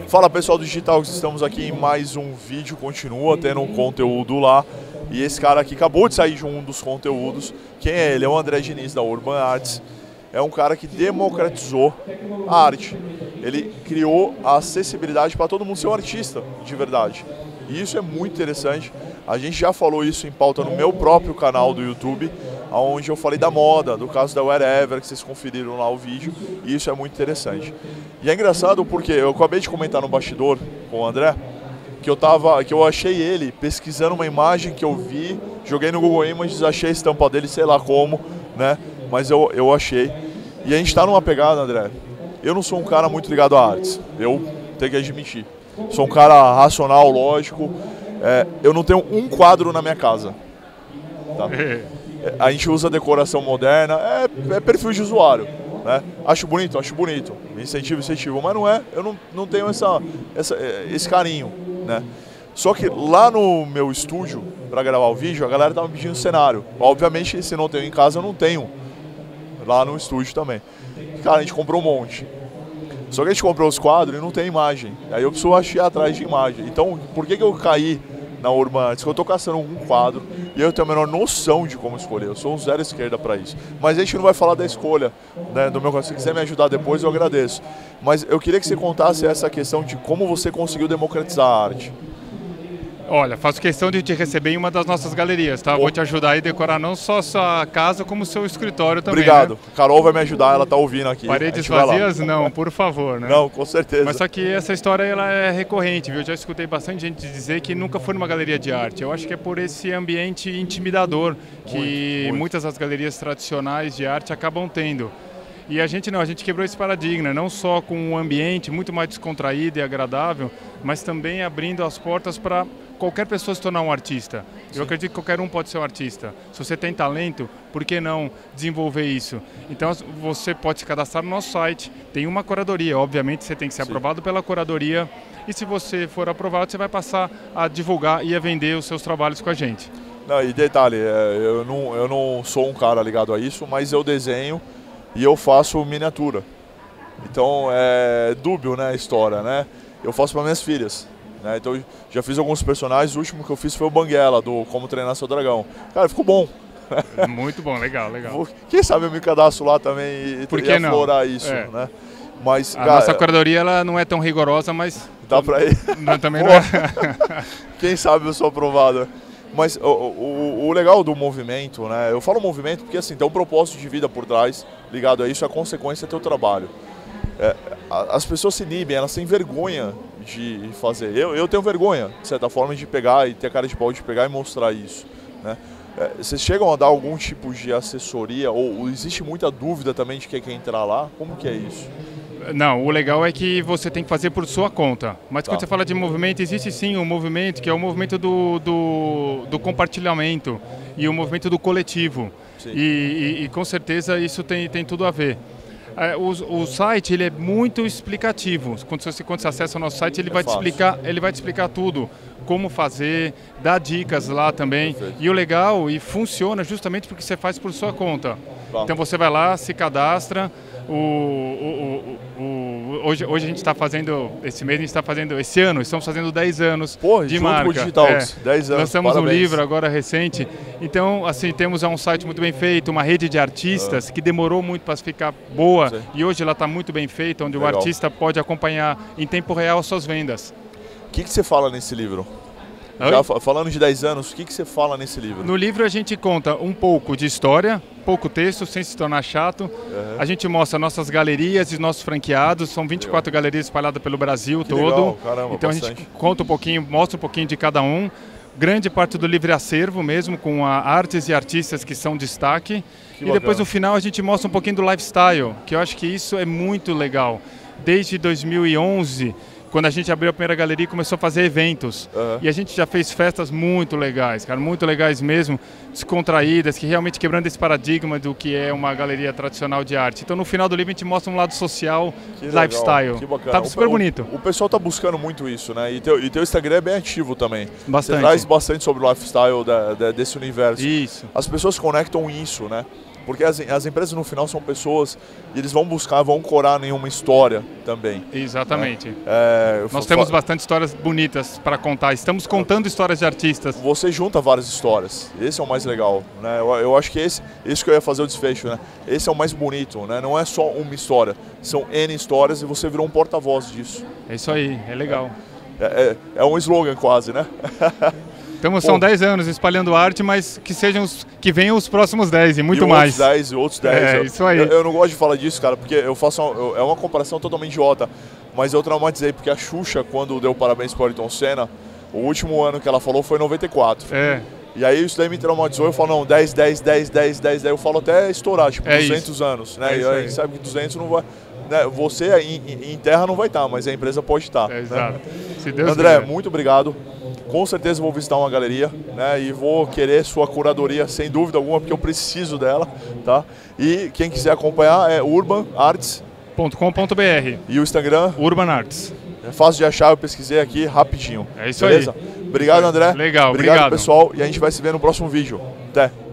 Fala pessoal do Digital, estamos aqui em mais um vídeo, continua tendo um conteúdo lá. E esse cara aqui acabou de sair de um dos conteúdos. Quem é ele? É o André Diniz da Urban Arts. É um cara que democratizou a arte. Ele criou a acessibilidade para todo mundo ser um artista de verdade. E isso é muito interessante. A gente já falou isso em pauta no meu próprio canal do YouTube, onde eu falei da moda, do caso da Wherever, que vocês conferiram lá o vídeo, e isso é muito interessante. E é engraçado porque eu acabei de comentar no bastidor com o André, que eu achei ele pesquisando uma imagem que eu vi, joguei no Google Images, achei a estampa dele, sei lá como, né? Mas eu achei. E a gente está numa pegada, André. Eu não sou um cara muito ligado a artes, eu tenho que admitir. Sou um cara racional, lógico. Eu não tenho um quadro na minha casa. Tá? A gente usa decoração moderna, é perfil de usuário. Né? Acho bonito, incentivo, mas não é, eu não tenho esse carinho. Né? Só que lá no meu estúdio, para gravar o vídeo, a galera tá me pedindo cenário. Obviamente, se não tenho em casa, eu não tenho lá no estúdio também. Cara, a gente comprou um monte. Só que a gente comprou os quadros e não tem imagem. Aí eu preciso achar atrás de imagem. Então, por que eu caí na Urban Arts? Porque eu estou caçando algum quadro e eu tenho a menor noção de como escolher. Eu sou um zero esquerda para isso. Mas a gente não vai falar da escolha, né, do meu caso. Se quiser me ajudar depois, eu agradeço. Mas eu queria que você contasse essa questão de como você conseguiu democratizar a arte. Olha, faço questão de te receber em uma das nossas galerias, tá? Vou te ajudar a decorar não só a sua casa, como o seu escritório também. Obrigado. Né? Carol vai me ajudar, ela tá ouvindo aqui. Paredes vazias? Não, por favor, né? Não, com certeza. Mas só que essa história ela é recorrente, viu? Eu já escutei bastante gente dizer que nunca foi numa galeria de arte. Eu acho que é por esse ambiente intimidador que muitas das galerias tradicionais de arte acabam tendo. E a gente quebrou esse paradigma, não só com um ambiente muito mais descontraído e agradável, mas também abrindo as portas para qualquer pessoa se tornar um artista. Sim. Eu acredito que qualquer um pode ser um artista. Se você tem talento, por que não desenvolver isso? Então você pode se cadastrar no nosso site, tem uma curadoria, obviamente você tem que ser aprovado pela curadoria, e se você for aprovado, você vai passar a divulgar e a vender os seus trabalhos com a gente. Não, e detalhe, eu não sou um cara ligado a isso, mas eu desenho e eu faço miniatura. Então é dúbio, né, a história, né? Eu faço para minhas filhas. Né? Então já fiz alguns personagens, o último que eu fiz foi o Banguela, do Como Treinar Seu Dragão. Cara, ficou bom. Muito bom, legal. Quem sabe eu me cadastro lá também e aflorar isso, né? Mas, a nossa curadoria ela não é tão rigorosa, mas... Dá pra ir? Também não é. Quem sabe eu sou aprovado. Mas o legal do movimento, né? Eu falo movimento porque assim, tem um propósito de vida por trás, ligado a isso, a consequência é teu trabalho. As pessoas se inibem, elas têm vergonha de fazer. Eu tenho vergonha, de certa forma, de pegar e ter a cara de pau de pegar e mostrar isso. Né? Vocês chegam a dar algum tipo de assessoria ou existe muita dúvida também de quem quer entrar lá? Como que é isso? Não, o legal é que você tem que fazer por sua conta. Mas quando você fala de movimento, existe sim um movimento que é o movimento do compartilhamento e o movimento do coletivo. E com certeza isso tem tudo a ver. O site ele é muito explicativo. Quando você acessa o nosso site, ele vai te explicar tudo. Como fazer, dá dicas lá também. Perfeito. E o legal, e funciona justamente porque você faz por sua conta. Então você vai lá, se cadastra. Hoje a gente está fazendo, esse ano, estamos fazendo 10 anos de marca. Digital, 10 anos, lançamos parabéns. um livro agora recente. Então, assim, temos um site muito bem feito, uma rede de artistas que demorou muito para ficar boa. Sim. E hoje ela está muito bem feita, onde o artista pode acompanhar em tempo real as suas vendas. O que você fala nesse livro? Já falando de 10 anos, o que você fala nesse livro? No livro a gente conta um pouco de história, pouco texto, sem se tornar chato. A gente mostra nossas galerias e nossos franqueados, são 24 galerias espalhadas pelo Brasil todo. Legal, caramba, então bastante. A gente conta um pouquinho, mostra um pouquinho de cada um. Grande parte do livro é acervo mesmo, com artes e artistas que são destaque. E depois no final a gente mostra um pouquinho do lifestyle, que eu acho que isso é muito legal. Desde 2011... quando a gente abriu a primeira galeria e começou a fazer eventos. E a gente já fez festas muito legais, cara, muito legais mesmo, descontraídas, que realmente quebrando esse paradigma do que é uma galeria tradicional de arte. Então no final do livro a gente mostra um lado social, lifestyle. Que bacana. Tá super bonito. O pessoal tá buscando muito isso, né? E teu Instagram é bem ativo também. Bastante. Você traz bastante sobre o lifestyle desse universo. Isso. As pessoas conectam isso, né? Porque as empresas no final são pessoas e eles vão buscar, vão corar nenhuma história também. Exatamente. Né? Nós temos bastante histórias bonitas para contar. Estamos contando histórias de artistas. Você junta várias histórias. Esse é o mais legal, né? Eu acho que isso que eu ia fazer o desfecho, né? Esse é o mais bonito, né? Não é só uma história, são N histórias e você virou um porta-voz disso. É isso aí, é legal. É um slogan quase, né? Então são 10 anos espalhando arte, mas que venham os próximos 10 e muito mais. Outros 10. É, isso aí. Eu não gosto de falar disso, cara, porque é uma comparação totalmente idiota, mas eu traumatizei, porque a Xuxa, quando deu parabéns para o Ayrton Senna, o último ano que ela falou foi em 94. E aí isso daí me traumatizou, eu falo, não, 10, daí eu falo até estourar, tipo, 200 anos, né? E a gente sabe que 200 não vai... Né? Você em terra não vai estar, mas a empresa pode estar. Exato. Né? Se Deus André, quiser. muito obrigado. Com certeza vou visitar uma galeria, né? E vou querer sua curadoria, sem dúvida alguma, porque eu preciso dela, tá? E quem quiser acompanhar é urbanarts.com.br e o Instagram Urban Arts. É fácil de achar, eu pesquisei aqui rapidinho. É isso beleza? aí. Obrigado, André. Legal, obrigado, pessoal. E a gente vai se ver no próximo vídeo. Até.